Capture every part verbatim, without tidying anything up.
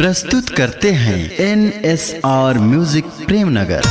प्रस्तुत करते हैं N S R music Premnagar.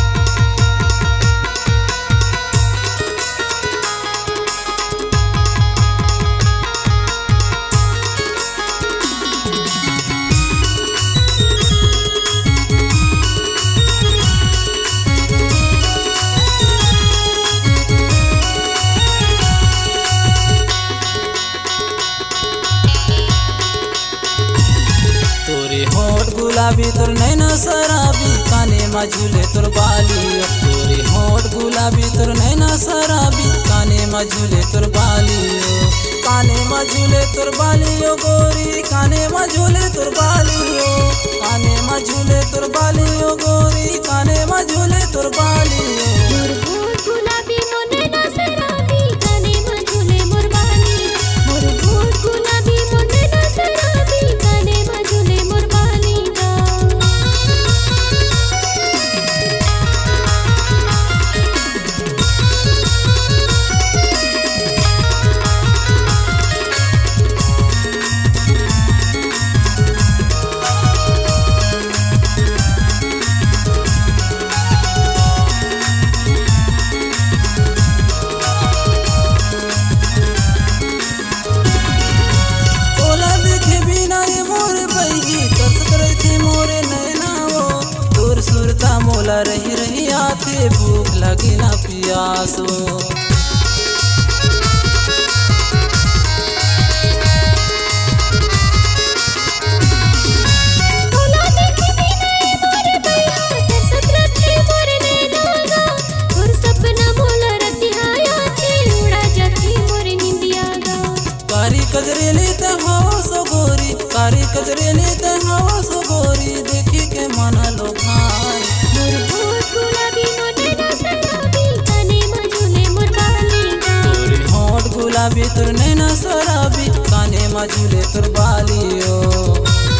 गुलाबी तोर नैना शराबी काने में झूले तोर बाली। तोरे होठ गुलाबी तोर नैना शराबी काने में झूले तोर बाली। काने में झूले तोर बाली ओ गोरी, काने में झूले तोर बाली ओ, काने में झूले तोर बाली ओ गोरी, काने में झूले तोर बाली ओ। सुरता मोला रही रही आते भूख लगी ना पियासो। कारी कजरेले ते हवा सो गोरी, कारी कजरेले ते हवा सो गोरी, देखी के मन लो भाई। तोरे होठ गुलाबी तोर नैना शराबी काने में झूले तोर बाली ओ।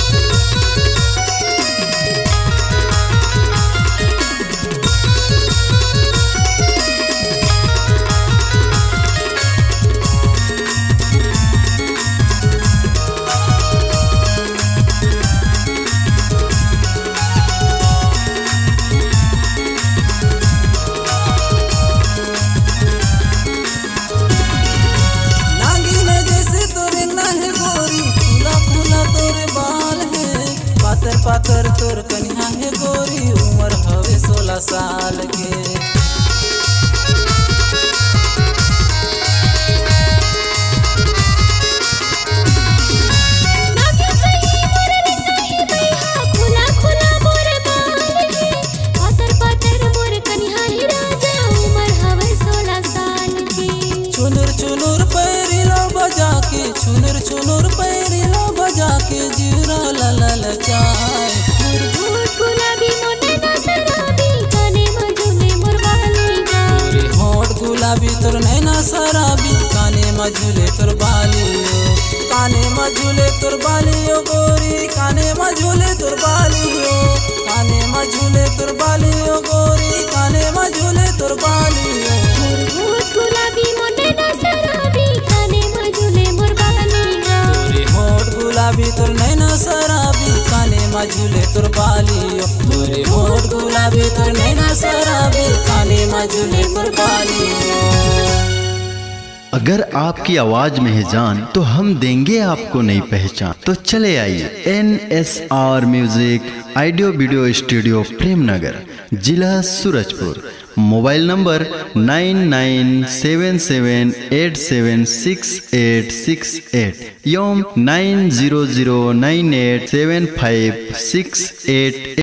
पातर तोर कन्या है गोरी, उम्र हवे सोलह साल के। चुनुर चुनुर पैरिलो बजा के, चुनुर चुनुर पैरिलो बजा के, जीरा ला ला ला चाय। गुलाबी तोर नैना शराबी काने में झूले तोर बाली ओ। काने में झूले तोर बाली ओ गोरी, काने में झूले तोर बाली ओ, काने में झूले तोर बाली ओ गोरी, काने में झूले तोर बाली ओ। तोरे होठ गुलाबी तोर नैना शराबी काने में झूले तोर बाली ओ। तोरे होठ गुलाबी तोर नैना शराबी काने में झूले तोर बाली ओ। अगर आपकी आवाज में है जान तो हम देंगे आपको नई पहचान। तो चले आइए N S R music audio video studio Premnagar, जिला Surajpur. Mobile number nine nine seven seven eight seven six eight six eight एवं nine zero zero nine eight seven five six at.